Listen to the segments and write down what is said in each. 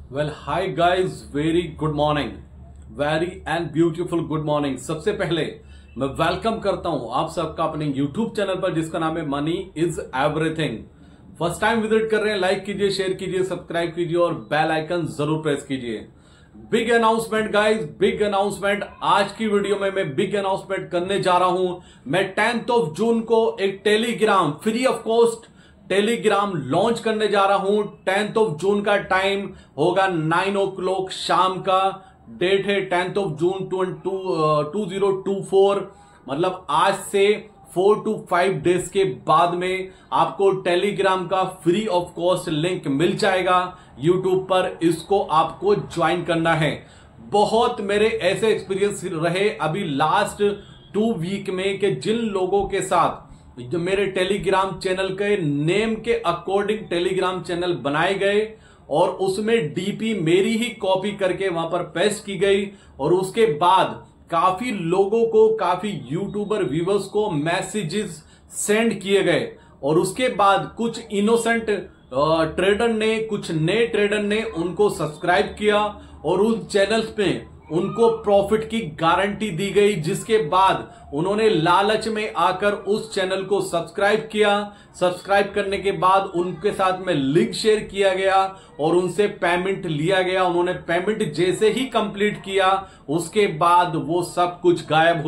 Well hi guys, very good morning, very and beautiful good morning. सबसे पहले मैं welcome करता हूं आप सबका अपने यूट्यूब चैनल पर जिसका नाम है money is everything. First time visit कर रहे हैं, लाइक कीजिए, शेयर कीजिए, सब्सक्राइब कीजिए और बेल आइकन जरूर प्रेस कीजिए। Big announcement guys, big announcement. आज की वीडियो में मैं बिग अनाउंसमेंट करने जा रहा हूं। मैं 10th ऑफ जून को एक Telegram free of cost Telegram launch करने जा रहा हूं। 10th ऑफ जून का टाइम होगा 9 o'clock शाम का। डेट है 10th ऑफ जून 2024, मतलब आज से 4 to 5 डेज के बाद में आपको टेलीग्राम का फ्री ऑफ कॉस्ट लिंक मिल जाएगा यूट्यूब पर। इसको आपको ज्वाइन करना है। बहुत मेरे ऐसे एक्सपीरियंस रहे अभी लास्ट 2 वीक में कि जिन लोगों के साथ जो मेरे टेलीग्राम चैनल के नेम के अकॉर्डिंग टेलीग्राम चैनल बनाए गए और उसमें डीपी मेरी ही कॉपी करके वहां पर पेस्ट की गई और उसके बाद काफी लोगों को, काफी यूट्यूबर व्यूवर्स को मैसेजेस सेंड किए गए और उसके बाद कुछ इनोसेंट ट्रेडर ने, कुछ नए ट्रेडर ने उनको सब्सक्राइब किया और उन चैनल्स पे उनको प्रॉफिट की गारंटी दी गई, जिसके बाद उन्होंने लालच में आकर उस चैनल को सब्सक्राइब किया। सब्सक्राइब करने के बाद उनके साथ में लिंक शेयर किया गया और उनसे पेमेंट लिया गया। उन्होंने पेमेंट जैसे ही कंप्लीट किया उसके बाद वो सब कुछ गायब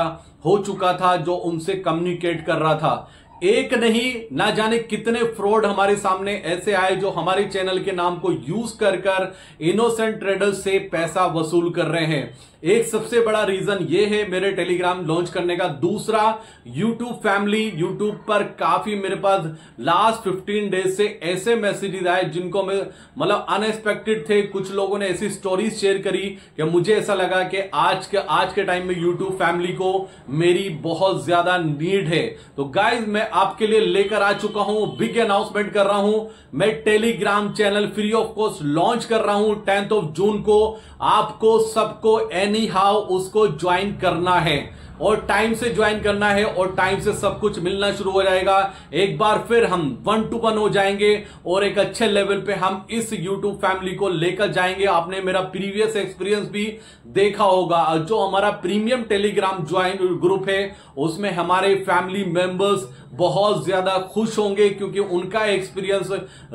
हो चुका था जो उनसे कम्युनिकेट कर रहा था। एक नहीं, ना जाने कितने फ्रॉड हमारे सामने ऐसे आए जो हमारे चैनल के नाम को यूज कर इनोसेंट ट्रेडर्स से पैसा वसूल कर रहे हैं। एक सबसे बड़ा रीजन ये है मेरे टेलीग्राम लॉन्च करने का। दूसरा, यूट्यूब फैमिली, यूट्यूब पर काफी मेरे पास लास्ट 15 डेज से ऐसे मैसेजेस आए जिनको मैं मतलब अनएक्सपेक्टेड थे। कुछ लोगों ने ऐसी स्टोरीज शेयर करी कि मुझे ऐसा लगा कि आज के टाइम में यूट्यूब फैमिली को मेरी बहुत ज्यादा नीड है। तो गाइज, मैं आपके लिए लेकर आ चुका हूं, बिग अनाउंसमेंट कर रहा हूं। मैं Telegram channel free of cost launch कर रहा हूं 10th ऑफ जून को। आपको सबको एनी हाउ उसको ज्वाइन करना है और टाइम से ज्वाइन करना है और टाइम से सब कुछ मिलना शुरू हो जाएगा। एक बार फिर हम 1 to 1 हो जाएंगे और एक अच्छे लेवल पे हम इस YouTube फैमिली को लेकर जाएंगे। आपने मेरा प्रीवियस एक्सपीरियंस भी देखा होगा। जो हमारा प्रीमियम टेलीग्राम ज्वाइन ग्रुप है उसमें हमारे फैमिली मेंबर्स बहुत ज्यादा खुश होंगे क्योंकि उनका एक्सपीरियंस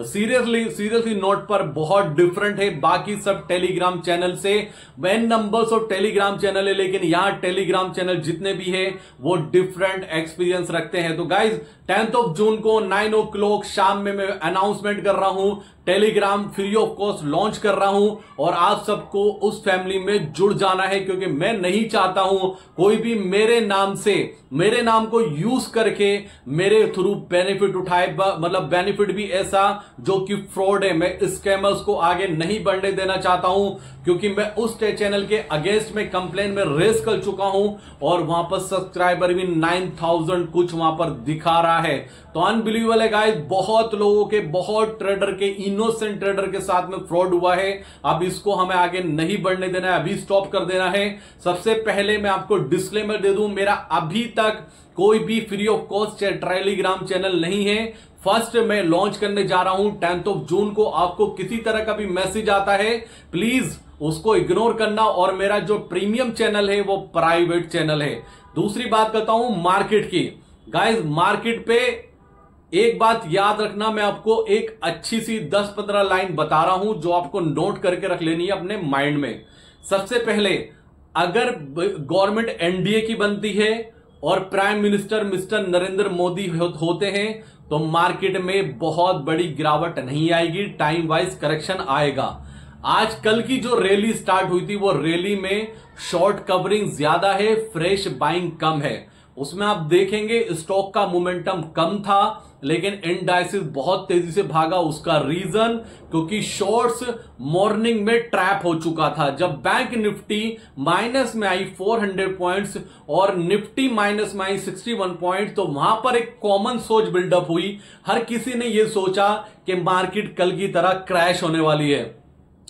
सीरियसली नोट पर बहुत डिफरेंट है बाकी सब टेलीग्राम चैनल से। n numbers of Telegram channel है लेकिन यहां टेलीग्राम चैनल जितने भी है वो डिफरेंट एक्सपीरियंस रखते हैं। तो गाइज, 10th ऑफ जून को 9 o'clock शाम में मैं अनाउंसमेंट कर रहा हूं, Telegram free of cost launch कर रहा हूं और आप सबको उस फैमिली में जुड़ जाना है क्योंकि मैं नहीं चाहता हूं कोई भी मेरे नाम को यूज करके मेरे थ्रू बेनिफिट उठाए। मतलब बेनिफिट भी ऐसा जो कि फ्रॉड है। मैं स्कैमर्स को आगे नहीं बढ़ने देना चाहता हूं क्योंकि मैं उस चैनल के अगेंस्ट में कंप्लेन में रेस कर चुका हूं और वहां पर सब्सक्राइबर भी 9000 कुछ वहां पर दिखा रहा है। तो अनबिलीवेबल है गाइस, बहुत लोगों के, बहुत ट्रेडर के, इनोसेंट ट्रेडर के साथ में फ्रॉड हुआ है। अब इसको हमें आगे नहीं बढ़ने देना है, अभी स्टॉप कर देना है। सबसे पहले मैं आपको डिस्क्लेमर दे दूं, मेरा अभी तक कोई भी free of cost Telegram channel नहीं है। फर्स्ट मैं लॉन्च करने जा रहा हूं 10th ऑफ जून को। आपको किसी तरह का भी मैसेज आता है प्लीज उसको इग्नोर करना और मेरा जो प्रीमियम चैनल है वो प्राइवेट चैनल है। दूसरी बात करता हूं मार्केट की। गाइस, मार्केट पे एक बात याद रखना, मैं आपको एक अच्छी सी 10-15 लाइन बता रहा हूं जो आपको नोट करके रख लेनी है अपने माइंड में। सबसे पहले, अगर गवर्नमेंट एनडीए की बनती है और prime minister mister Narendra Modi होते हैं तो मार्केट में बहुत बड़ी गिरावट नहीं आएगी, टाइम वाइज करेक्शन आएगा। आज कल की जो रैली स्टार्ट हुई थी वो रैली में शॉर्ट कवरिंग ज्यादा है, फ्रेश बाइंग कम है। उसमें आप देखेंगे स्टॉक का मोमेंटम कम था लेकिन इंडाइसिस बहुत तेजी से भागा। उसका रीजन क्योंकि शॉर्ट्स मॉर्निंग में ट्रैप हो चुका था। जब बैंक निफ्टी माइनस में आई 400 पॉइंट्स और निफ्टी माइनस में आई 61 पॉइंट, तो वहां पर एक कॉमन सोच बिल्डअप हुई। हर किसी ने यह सोचा कि मार्केट कल की तरह क्रैश होने वाली है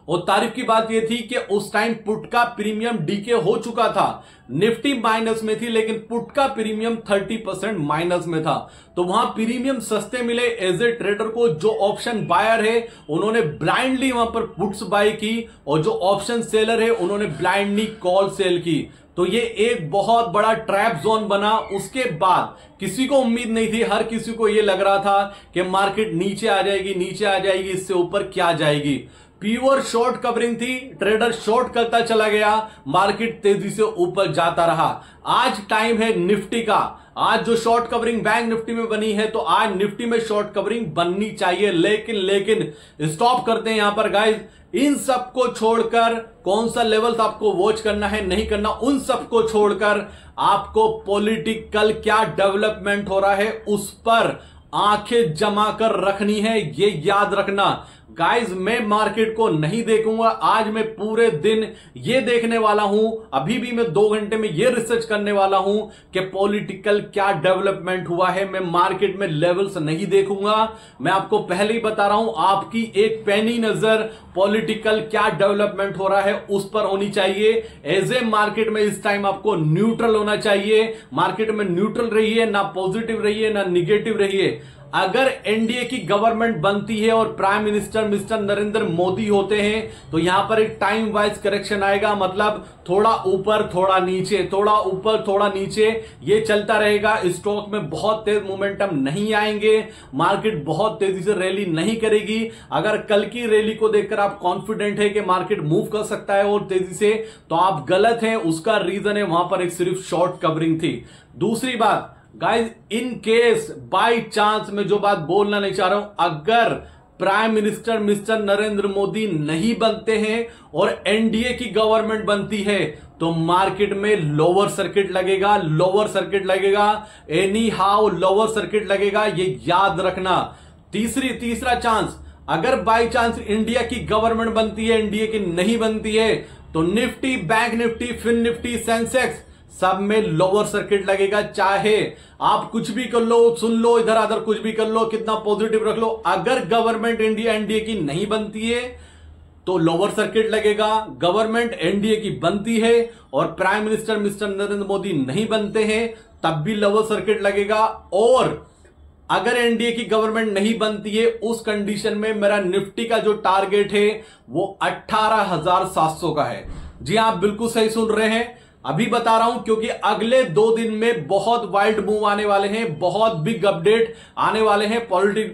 और तारीफ की बात यह थी कि उस टाइम पुट का प्रीमियम डीके हो चुका था, निफ्टी माइनस में थी लेकिन पुट का प्रीमियम 30% माइनस में था। तो वहां प्रीमियम सस्ते मिले एज ए ट्रेडर को। जो ऑप्शन बायर है उन्होंने ब्लाइंडली वहां पर पुट्स बाय की और जो ऑप्शन सेलर है उन्होंने ब्लाइंडली कॉल सेल की। तो ये एक बहुत बड़ा ट्रैप जोन बना। उसके बाद किसी को उम्मीद नहीं थी, हर किसी को ये लग रहा था कि मार्केट नीचे आ जाएगी, नीचे आ जाएगी, इससे ऊपर क्या जाएगी। प्योर शॉर्ट कवरिंग थी, ट्रेडर शॉर्ट करता चला गया, मार्केट तेजी से ऊपर जाता रहा। आज टाइम है निफ्टी का। आज जो शॉर्ट कवरिंग बैंक निफ्टी में बनी है तो आज निफ्टी में शॉर्ट कवरिंग बननी चाहिए। लेकिन स्टॉप करते हैं यहां पर गाइस। इन सबको छोड़कर कौन सा लेवल्स आपको वॉच करना है, नहीं करना, उन सबको छोड़कर आपको पॉलिटिकल क्या डेवलपमेंट हो रहा है उस पर आंखें जमा कर रखनी है। ये याद रखना गाइस, मैं मार्केट को नहीं देखूंगा। आज मैं पूरे दिन ये देखने वाला हूं, अभी भी मैं 2 घंटे में ये रिसर्च करने वाला हूं कि पॉलिटिकल क्या डेवलपमेंट हुआ है। मैं मार्केट में लेवल्स नहीं देखूंगा। मैं आपको पहले ही बता रहा हूं, आपकी एक पैनी नजर पॉलिटिकल क्या डेवलपमेंट हो रहा है उस पर होनी चाहिए। एज ए मार्केट में इस टाइम आपको न्यूट्रल होना चाहिए। मार्केट में न्यूट्रल रहिए, ना पॉजिटिव रहिए ना निगेटिव रहिए। अगर एनडीए की गवर्नमेंट बनती है और prime minister mister Narendra Modi होते हैं तो यहां पर एक टाइम वाइज करेक्शन आएगा, मतलब थोड़ा ऊपर थोड़ा नीचे, थोड़ा ऊपर थोड़ा नीचे, ये चलता रहेगा। स्टॉक में बहुत तेज मोमेंटम नहीं आएंगे, मार्केट बहुत तेजी से रैली नहीं करेगी। अगर कल की रैली को देखकर आप कॉन्फिडेंट है कि मार्केट मूव कर सकता है और तेजी से, तो आप गलत हैं। उसका रीजन है वहां पर एक सिर्फ शॉर्ट कवरिंग थी। दूसरी बात guys, in case by chance मैं जो बात बोलना नहीं चाह रहा हूं, अगर prime minister mister Narendra Modi नहीं बनते हैं और एनडीए की गवर्नमेंट बनती है तो मार्केट में लोअर सर्किट लगेगा, लोअर सर्किट लगेगा, एनी हाउ लोअर सर्किट लगेगा, ये याद रखना। तीसरा चांस, अगर बाय चांस इंडिया की गवर्नमेंट बनती है, एनडीए की नहीं बनती है, तो Nifty, bank Nifty, fin Nifty, Sensex सब में लोअर सर्किट लगेगा। चाहे आप कुछ भी कर लो, सुन लो, इधर उधर कुछ भी कर लो, कितना पॉजिटिव रख लो, अगर गवर्नमेंट इंडिया एनडीए की नहीं बनती है तो लोअर सर्किट लगेगा। गवर्नमेंट एनडीए की बनती है और prime minister mister Narendra Modi नहीं बनते हैं तब भी लोअर सर्किट लगेगा। और अगर एनडीए की गवर्नमेंट नहीं बनती है उस कंडीशन में मेरा निफ्टी का जो टारगेट है वो 18,700 का है। जी आप बिल्कुल सही सुन रहे हैं, अभी बता रहा हूं क्योंकि अगले 2 दिन में बहुत वाइल्ड मूव आने वाले हैं, बहुत बिग अपडेट आने वाले हैं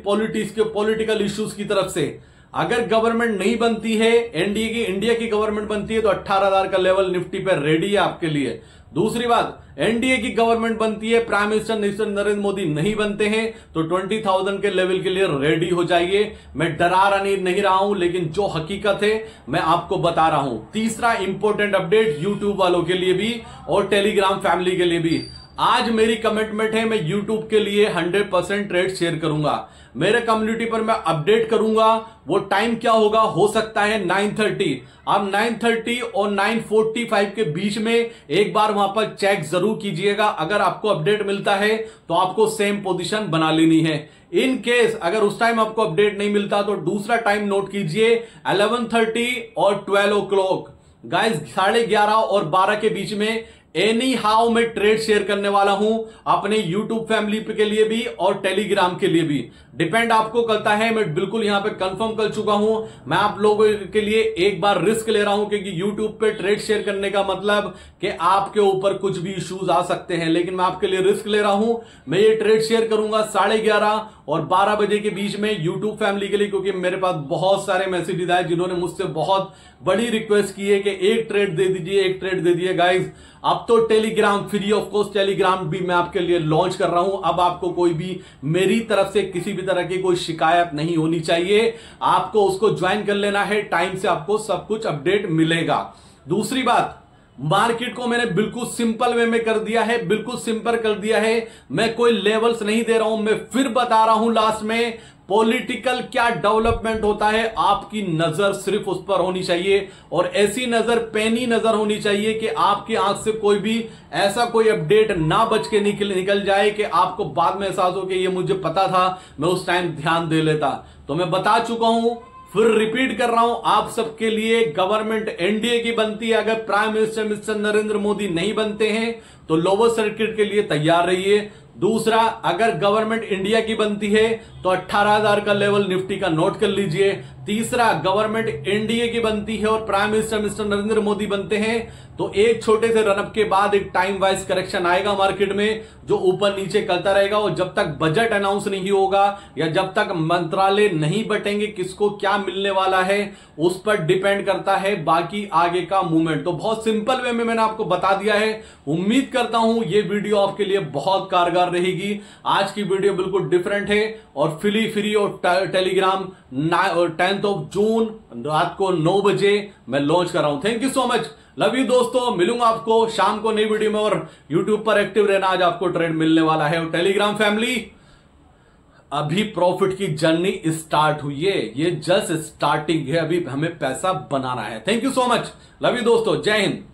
पॉलिटिकल इश्यूज की तरफ से। अगर गवर्नमेंट नहीं बनती है इंडिया की गवर्नमेंट बनती है तो 18,000 का लेवल निफ्टी पे रेडी है आपके लिए। दूसरी बात, एनडीए की गवर्नमेंट बनती है, प्राइम मिनिस्टर नरेंद्र मोदी नहीं बनते हैं तो 20,000 के लेवल के लिए रेडी हो जाइए। मैं डरा नहीं रहा हूं, लेकिन जो हकीकत है मैं आपको बता रहा हूं। तीसरा इंपॉर्टेंट अपडेट यूट्यूब वालों के लिए भी और टेलीग्राम फैमिली के लिए भी, आज मेरी कमिटमेंट है, मैं यूट्यूब के लिए 100% ट्रेड शेयर करूंगा। मेरे कम्युनिटी पर मैं अपडेट करूंगा। वो टाइम क्या होगा, हो सकता है 9:30। अब 9:30 और 9:45 के बीच में एक बार वहां पर चेक जरूर कीजिएगा। अगर आपको अपडेट मिलता है तो आपको सेम पोजीशन बना लेनी है। इन केस अगर उस टाइम आपको अपडेट नहीं मिलता तो दूसरा टाइम नोट कीजिए, 11:30 और 12 o'clock। गाइस 11:30 और 12 के बीच में एनी हाउ मैं ट्रेड शेयर करने वाला हूं, अपने यूट्यूब फैमिली के लिए भी और टेलीग्राम के लिए भी। डिपेंड आपको करता है, मैं बिल्कुल यहां पे कंफर्म कर चुका हूं। मैं आप लोगों के लिए एक बार रिस्क ले रहा हूं क्योंकि यूट्यूब पे ट्रेड शेयर करने का मतलब कि आपके ऊपर कुछ भी इश्यूज आ सकते हैं, लेकिन मैं आपके लिए रिस्क ले रहा हूं। मैं ये ट्रेड शेयर करूंगा 11:30 और 12 बजे के बीच में यूट्यूब फैमिली के लिए, क्योंकि मेरे पास बहुत सारे मैसेजेस आए जिन्होंने मुझसे बहुत बड़ी रिक्वेस्ट की है कि एक ट्रेड दे दीजिए, एक ट्रेड दे दीजिए। गाइज अब तो Telegram free of cost Telegram भी मैं आपके लिए लॉन्च कर रहा हूं। अब आपको कोई भी मेरी तरफ से किसी भी तरह की कोई शिकायत नहीं होनी चाहिए, आपको उसको ज्वाइन कर लेना है, टाइम से आपको सब कुछ अपडेट मिलेगा। दूसरी बात, मार्केट को मैंने बिल्कुल सिंपल वे में कर दिया है, बिल्कुल सिंपल कर दिया है। मैं कोई लेवल्स नहीं दे रहा हूं, मैं फिर बता रहा हूं लास्ट में पॉलिटिकल क्या डेवलपमेंट होता है, आपकी नजर सिर्फ उस पर होनी चाहिए और ऐसी नजर, पैनी नजर होनी चाहिए कि आपकी आंख से कोई भी ऐसा कोई अपडेट ना बच के निकल जाए कि आपको बाद में एहसास हो कि ये मुझे पता था, मैं उस टाइम ध्यान दे लेता। तो मैं बता चुका हूं फिर रिपीट कर रहा हूं आप सबके लिए, गवर्नमेंट एनडीए की बनती है, अगर prime minister mister Narendra Modi नहीं बनते हैं तो लोअर सर्किट के लिए तैयार रहिए। दूसरा, अगर गवर्नमेंट इंडिया की बनती है तो 18,000 का लेवल निफ्टी का नोट कर लीजिए। तीसरा, गवर्नमेंट एनडीए की बनती है और prime minister mister Narendra Modi बनते हैं तो एक छोटे से रनअप के बाद एक टाइम वाइज करेक्शन आएगा मार्केट में, जो ऊपर नीचे करता रहेगा। और जब तक बजट अनाउंस नहीं होगा या जब तक मंत्रालय नहीं बटेंगे किसको क्या मिलने वाला है, उस पर डिपेंड करता है बाकी आगे का मूवमेंट। तो बहुत सिंपल वे में मैंने आपको बता दिया है। उम्मीद करता हूं ये वीडियो आपके लिए बहुत कारगर रहेगी। आज की वीडियो बिल्कुल डिफरेंट है और फ्री और टेलीग्राम 10th ऑफ जून रात को 9 बजे मैं लॉन्च कर रहा हूं। Thank you so much, love you दोस्तों। मिलूंगा आपको शाम को नई वीडियो में। और यूट्यूब पर एक्टिव रहना, आज आपको ट्रेंड मिलने वाला है। और टेलीग्राम फैमिली, अभी प्रॉफिट की जर्नी स्टार्ट हुई है, ये जस्ट स्टार्टिंग है, अभी हमें पैसा बनाना है। Thank you so much, love you दोस्तों, जय हिंद।